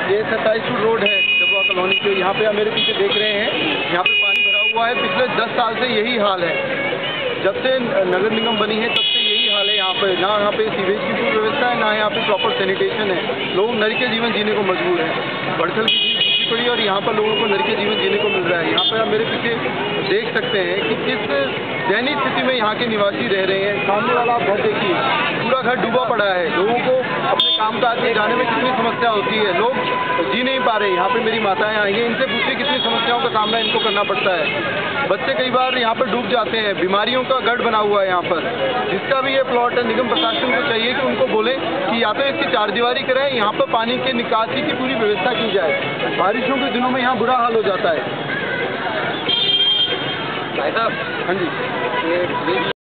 ये 27 foot road है Dabua colony के। यहाँ पे आप मेरे पीछे देख रहे हैं, यहाँ पे पानी भरा हुआ है। पिछले 10 साल से यही हाल है। जब से नगर निगम बनी है तब से यही हाल है। यहाँ पे ना यहाँ पे सीवेज की पूरी व्यवस्था है, ना यहाँ पे प्रॉपर सैनिटेशन है। लोग नर के जीवन जीने को मजबूर हैं। बड़थल की चीज सूखी पड़ी और यहाँ पर लोगों को नर के जीवन जीने को मिल रहा है। यहाँ पे आप मेरे पीछे देख सकते हैं कि किस दयनीय स्थिति में यहाँ के निवासी रह रहे हैं। सामने वाला आप घर देखिए, पूरा घर डूबा पड़ा है। लोगों को अपने कामकाज में जाने में कितनी समस्या होती है, लोग जी नहीं पा रहे। यहाँ पे मेरी माताएं आएंगे, इनसे पूछिए कितनी समस्याओं का सामना इनको करना पड़ता है। बच्चे कई बार यहाँ पर डूब जाते हैं। बीमारियों का गढ़ बना हुआ है यहाँ पर। जिसका भी ये प्लॉट है, निगम प्रशासन को चाहिए कि उनको बोले कि या तो इसकी चारदीवारी कराएं, यहाँ पर पानी के निकासी की पूरी व्यवस्था की जाए। बारिशों के दिनों में यहाँ बुरा हाल हो जाता है। भाई साहब, हाँ जी।